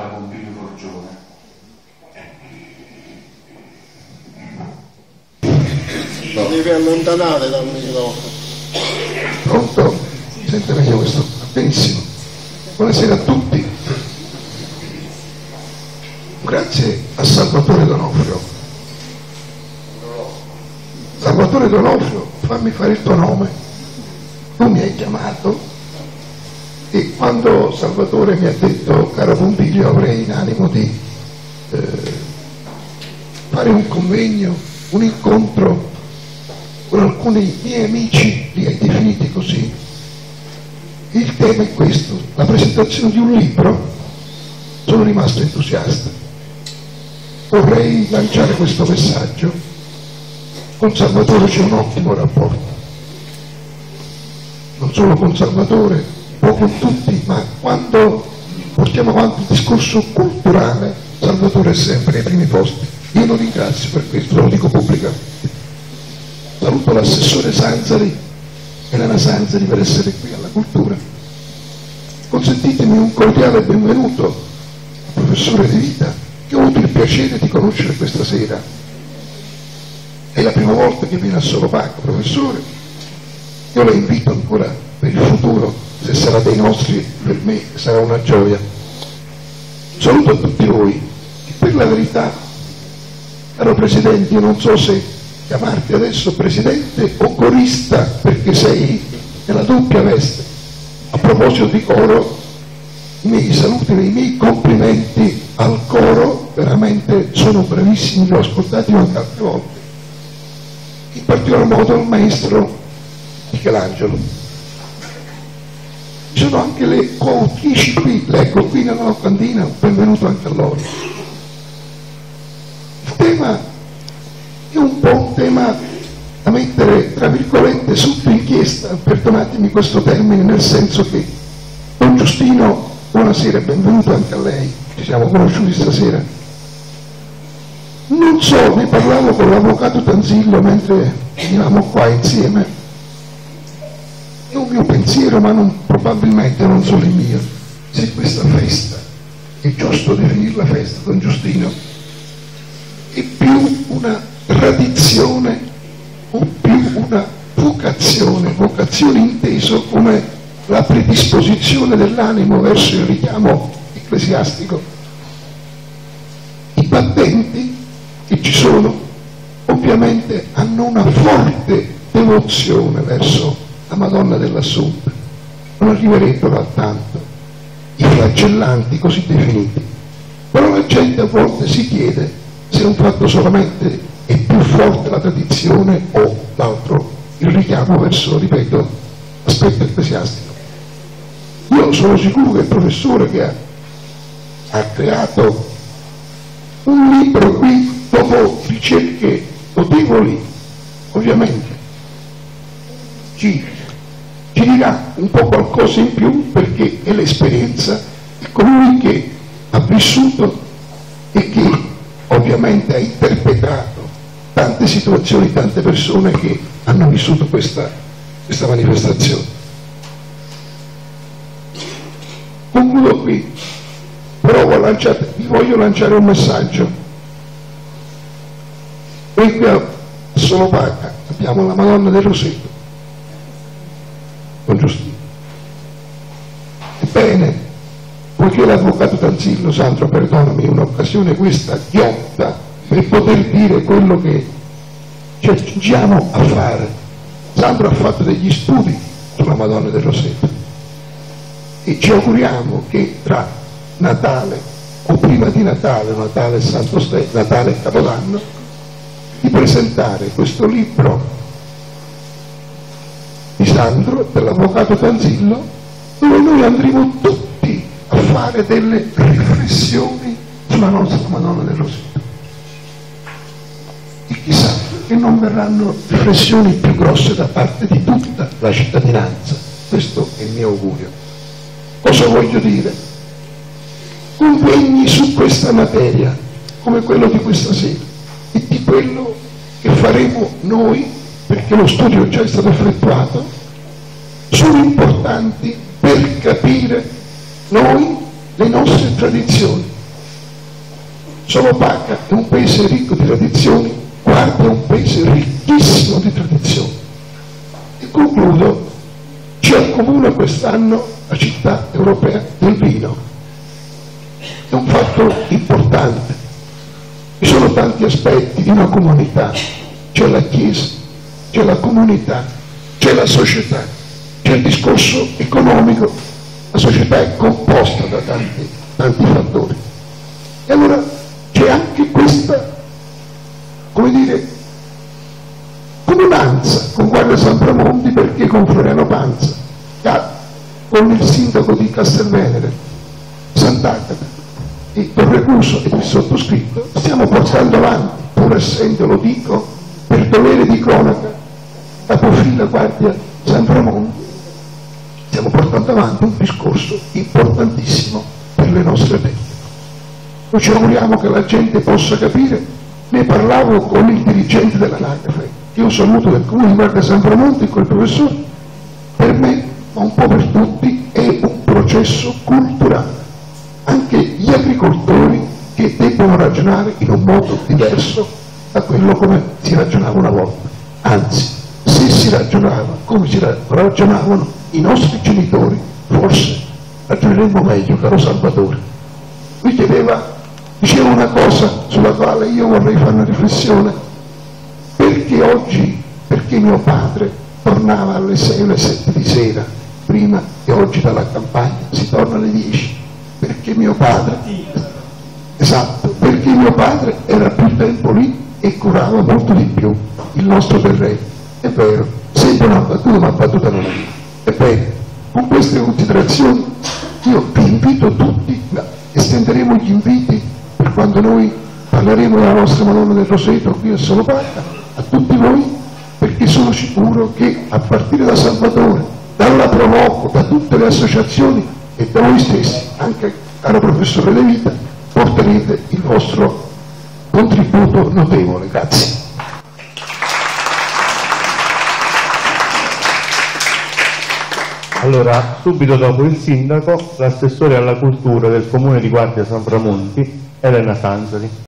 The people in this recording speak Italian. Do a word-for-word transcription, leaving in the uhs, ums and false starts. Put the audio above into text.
caro Pompilio Forgione. Ti devi allontanare dal microfono. Pronto? Mi sente meglio questo? Benissimo. Buonasera a tutti. Grazie a Salvatore D'Onofrio. Salvatore D'Onofrio, fammi fare il tuo nome. Tu mi hai chiamato e quando Salvatore mi ha detto caro Pompilio avrei in animo di eh, fare un convegno, un incontro con alcuni miei amici, li hai definiti così. Il tema è questo, la presentazione di un libro. Sono rimasto entusiasta. Vorrei lanciare questo messaggio. Con Salvatore c'è un ottimo rapporto, non solo con Salvatore, un po' con tutti, ma quando portiamo avanti il discorso culturale Salvatore è sempre ai primi posti. Io lo ringrazio per questo, lo dico pubblicamente. Saluto l'assessore Sanzari, Elena Sanzari, per essere qui alla cultura. Consentitemi un cordiale benvenuto al professore De Vita, che ho avuto il piacere di conoscere questa sera. È la prima volta che viene a Solopaca, professore. Io la invito ancora per il futuro, se sarà dei nostri, per me sarà una gioia. Saluto a tutti voi e per la verità, caro Presidente, io non so se chiamarti adesso Presidente o corista, perché sei nella doppia veste. A proposito di coro, i miei saluti e i miei complimenti al coro, veramente sono bravissimi, li ho ascoltati anche altre volte. In particolar modo al maestro Michelangelo. Ci sono anche le coautrici qui, leggo qui nella locandina, benvenuto anche a loro. Il tema è un po' un tema da mettere tra virgolette sotto inchiesta, perdonatemi questo termine, nel senso che Don Giustino, buonasera e benvenuto anche a lei, ci siamo conosciuti stasera. Non so, ne parlavo con l'avvocato Tanzillo mentre venivamo qua insieme. È un mio pensiero, ma non, probabilmente non solo il mio. Se questa festa, è giusto definirla festa, Don Giustino, è più una tradizione o più una vocazione, vocazione inteso come la predisposizione dell'animo verso il richiamo ecclesiastico. I battenti che ci sono ovviamente hanno una forte devozione verso la Madonna dell'Assunta, non arriverebbero a tanto i flagellanti così definiti, però la gente a volte si chiede se è un fatto solamente è più forte la tradizione o l'altro il richiamo verso, ripeto, l'aspetto ecclesiastico. Io sono sicuro che il professore che ha, ha creato un libro qui dopo ricerche notevoli, ovviamente ci, ci dirà un po' qualcosa in più, perché è l'esperienza di colui che ha vissuto e che ovviamente ha interpretato tante situazioni, tante persone che hanno vissuto questa, questa manifestazione. Concludo qui, però lanciate, vi voglio lanciare un messaggio. Noi qui a Solopaca abbiamo la Madonna del Roseto, con Giustino. Ebbene, poiché l'avvocato Tanzillo, Sandro, perdonami, un'occasione questa ghiotta per poter dire quello che ci accingiamo a fare. Sandro ha fatto degli studi sulla Madonna del Roseto e ci auguriamo che tra Natale o prima di Natale, Natale e Santo Stefano, Natale e Capodanno, di presentare questo libro di Sandro, dell'avvocato Tanzillo, dove noi andremo tutti a fare delle riflessioni sulla nostra Madonna del Roseto. E chissà che non verranno riflessioni più grosse da parte di tutta la cittadinanza. Questo è il mio augurio. Cosa voglio dire? Convegni su questa materia, come quello di questa sera, e di quello che faremo noi, perché lo studio già è stato effettuato, sono importanti per capire noi le nostre tradizioni, Solopacca è un paese ricco di tradizioni, Guardia è un paese ricchissimo di tradizioni. E concludo, ci accomuna quest'anno la città europea del vino. È un fatto importante. Ci sono tanti aspetti di una comunità, c'è la Chiesa, c'è la comunità, c'è la società, c'è il discorso economico, la società è composta da tanti, tanti fattori. E allora c'è anche questa, come dire, comunanza con Guardia San Pramonti, perché con Floriano Panza, con il sindaco di Castelvenere, Sant'Agata, e Torrecuso e il sottoscritto, stiamo portando avanti, pur essendo, lo dico, per dovere di cronaca, capofila Guardia San Pramonti, stiamo portando avanti un discorso importantissimo per le nostre tecniche. Noi ci auguriamo che la gente possa capire. Ne parlavo con il dirigente dell'anagrafe, che io saluto del comune di Guardia San Pramonti, con il professore. Per me, ma un po' per tutti, è un processo culturale. Anche gli agricoltori che debbono ragionare in un modo diverso da quello come si ragionava una volta. Anzi, se si ragionava come si ragionavano i nostri genitori, forse ragioneremmo meglio, caro Salvatore. Lui chiedeva, diceva una cosa sulla quale io vorrei fare una riflessione: perché oggi, perché mio padre tornava alle sei o alle sette di sera prima e oggi dalla campagna si torna alle dieci? Perché mio padre, esatto, perché mio padre era più tempo lì e curava molto di più il nostro terreno. È vero, sembra una battuta, ma battuta non è. Ebbene, con queste considerazioni io vi invito tutti, estenderemo gli inviti per quando noi parleremo della nostra Madonna del Roseto qui a Solopacca, a tutti voi, perché sono sicuro che a partire da Salvatore, dalla Provoco, da tutte le associazioni e da voi stessi, anche caro professore De Vita, porterete il vostro contributo notevole. Grazie. Allora, subito dopo il sindaco, l'assessore alla cultura del comune di Guardia San Pramonti, Elena Sanzari.